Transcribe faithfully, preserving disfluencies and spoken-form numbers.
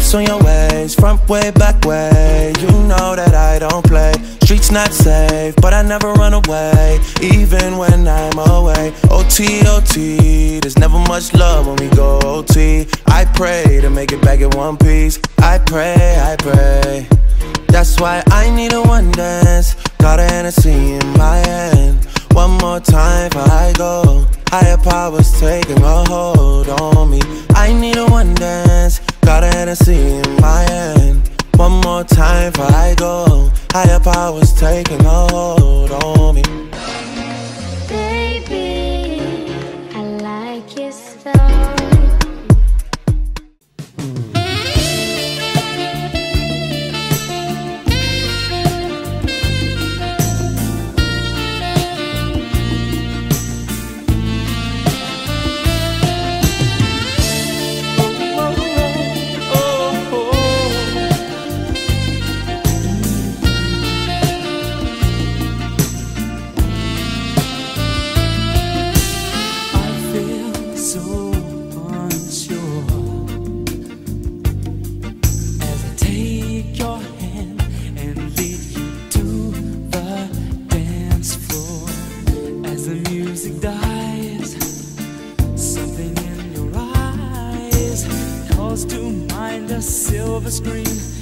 Ice on your ways, front way, back way. You know that I don't play. Streets not safe, but I never run away, even when I'm away. O T, O T, there's never much love when we go O T. I pray to make it back in one piece. I pray, I pray. That's why I need a one dance. Got a Hennessy in my hand. One more time before I go. Higher powers taking a hold on me. I need a one dance. Got a Hennessy in my hand. One more time before I go. Higher powers taking a hold on me. Baby, I like you so. To mind a silver screen.